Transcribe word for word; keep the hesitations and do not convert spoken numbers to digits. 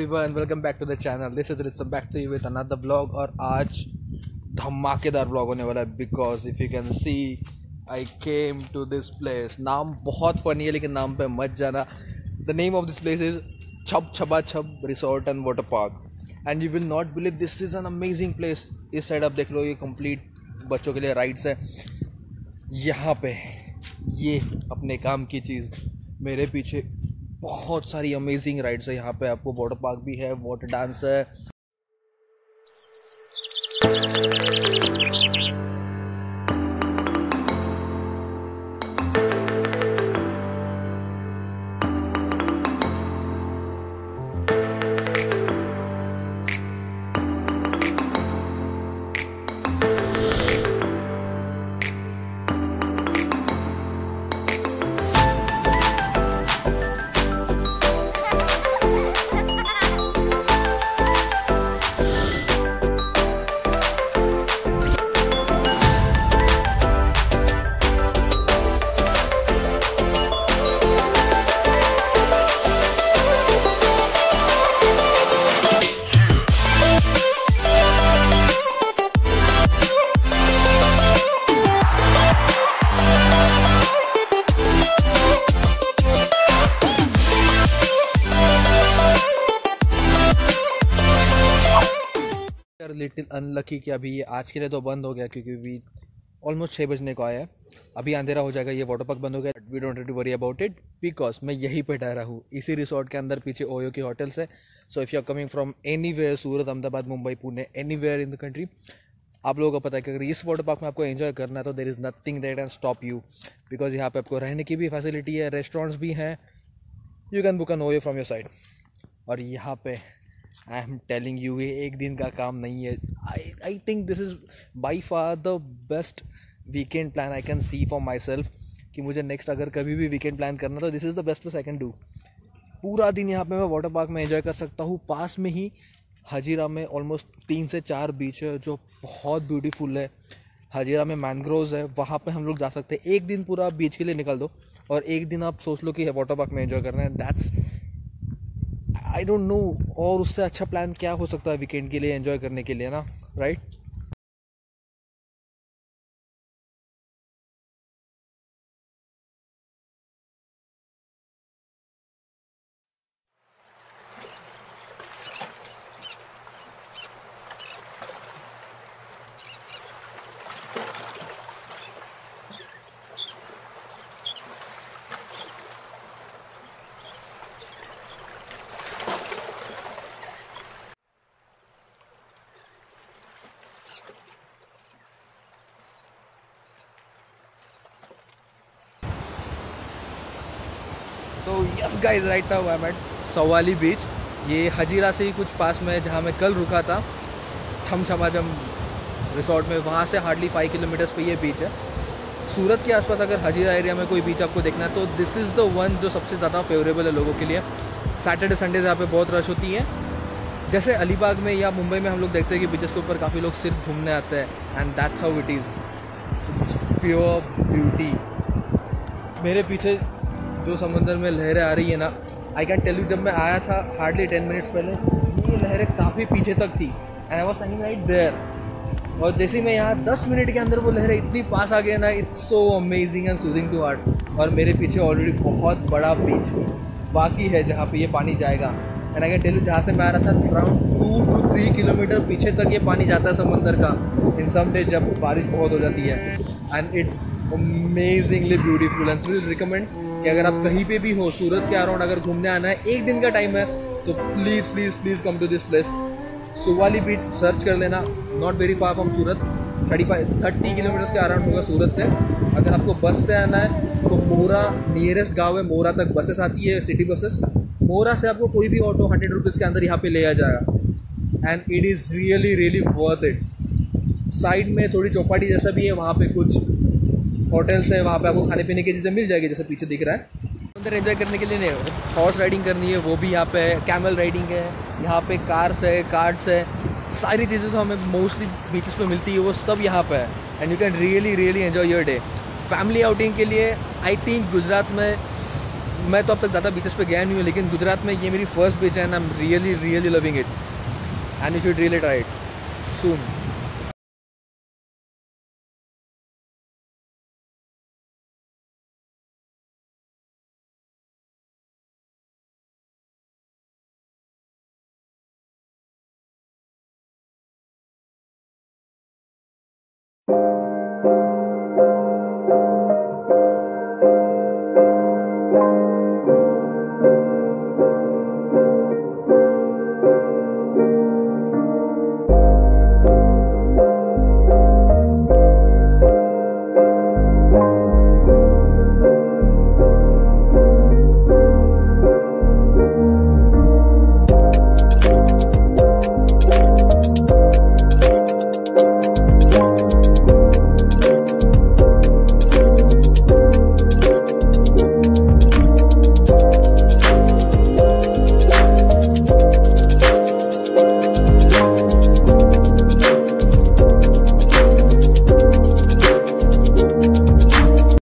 everyone, welcome back to the channel. This is Ritsa back to you with another vlog. और आज धमाकेदार vlog होने वाला है because if you can see I came to this place. नाम बहुत funny है लेकिन नाम पे मत जाना. The name of this place is CHAB CHABA CHAB Resort and Waterpark. And you will not believe this is an amazing place. इस side आप देख लो, ये complete बच्चों के लिए राइड्स है. यहाँ पे ये अपने काम की चीज़, मेरे पीछे बहुत सारी अमेजिंग राइड्स है. यहाँ पे आपको वाटर पार्क भी है, वाटर डांस है. लिटिल अनलकी कि अभी ये आज के लिए तो बंद हो गया क्योंकि अभी ऑलमोस्ट छः बजने को आया है. अभी अंधेरा हो जाएगा, ये वाटर पार्क बंद हो गया. We don't have to worry about it because मैं यहीं पे ठहरा हूँ. इसी रिसोर्ट के अंदर पीछे ओयो की होटल्स है. So if you are coming from anywhere, Surat, Ahmedabad, Mumbai, Pune, anywhere in the country, आप लोगों को पता है कि अगर इस वाटर पार्क में आपको एंजॉय करना है तो there is nothing that can stop you. Because यहाँ पे आपको रहने की भी फैसिलिटी है, रेस्टोरेंट्स भी हैं, you can book an OYO from your side. और यहाँ पे आई एम टेलिंग यू, ये एक दिन का काम नहीं है. I I think this is by far the best weekend plan I can see for myself. कि मुझे नेक्स्ट अगर कभी भी वीकेंड प्लान करना तो this is the best place I can do. पूरा दिन यहाँ पे मैं वाटर पार्क में एंजॉय कर सकता हूँ. पास में ही हजीरा में ऑलमोस्ट तीन से चार बीच है जो बहुत ब्यूटीफुल है. हजीरा में मैनग्रोव्स है, वहाँ पे हम लोग जा सकते हैं. एक दिन पूरा बीच के लिए निकल दो और एक दिन आप सोच लो कि वाटर पार्क में एंजॉय करना है. दैट्स आई डोंट नो, और उससे अच्छा प्लान क्या हो सकता है वीकेंड के लिए एंजॉय करने के लिए ना, right? So yes guys, right now I am at Suvali beach. ये हजीरा से ही कुछ पास में है जहाँ मैं कल रुका था, छम छमा जम रिसोर्ट में. वहाँ से हार्डली फाइव किलोमीटर्स पे ये बीच है. सूरत के आसपास अगर हजीरा एरिया में कोई बीच आपको देखना है तो दिस इज़ द वन जो सबसे ज़्यादा फेवरेबल है लोगों के लिए. सैटरडे संडे यहाँ पे बहुत रश होती है. जैसे अलीबाग में या मुंबई में हम लोग देखते हैं कि बीचेस के ऊपर काफ़ी लोग सिर्फ घूमने आते हैं. And that's how it is. It's pure beauty. मेरे पीछे जो समुद्र में लहरें आ रही है ना, आई कैन टेल यू, जब मैं आया था हार्डली टेन मिनट्स पहले ये लहरें काफ़ी पीछे तक थी and I was standing right there. और जैसे मैं यहाँ दस मिनट के अंदर वो लहरें इतनी पास आ गए ना, it's so amazing and soothing to heart. और मेरे पीछे ऑलरेडी बहुत बड़ा बीच बाकी है जहाँ पे ये पानी जाएगा. And I can tell you, जहाँ से मैं आ रहा था around two to three kilometre पीछे तक ये पानी जाता है समंदर का इन सम डे जब बारिश बहुत हो जाती है. And it's amazingly beautiful and will recommend कि अगर आप कहीं पे भी हो, सूरत के अराउंड अगर घूमने आना है, एक दिन का टाइम है, तो please please please come to this place. Suvali beach search कर लेना, not very far from Surat. Thirty five thirty kilometres के अराउंड होगा सूरत से. अगर आपको बस से आना है तो मोरा नियरेस्ट गाँव है, मोरा तक बसेस आती है, सिटी बसेस. मोरा से आपको कोई भी ऑटो हंड्रेड रुपीज़ के अंदर यहाँ पे ले आ जाएगा. And it is really really worth it. Side में थोड़ी चौपाटी जैसा भी है, वहाँ पे कुछ होटल्स है, वहाँ पे आपको खाने पीने की चीज़ें मिल जाएगी जैसे पीछे दिख रहा है. अंदर एंजॉय करने के लिए नहीं, हॉर्स राइडिंग करनी है वो भी यहाँ पे है, कैमल राइडिंग है, यहाँ पे कार्स है, कार्ड्स है, सारी चीज़ें तो हमें मोस्टली बीचेस पे मिलती है वो सब यहाँ पे है. And you can really really enjoy your day. Family outing के लिए आई थिंक गुजरात में मैं तो अब तक ज़्यादा बीचेस पे गया नहीं हूँ, लेकिन गुजरात में ये मेरी फर्स्ट बीच है and I am really really loving it and you should really try it soon.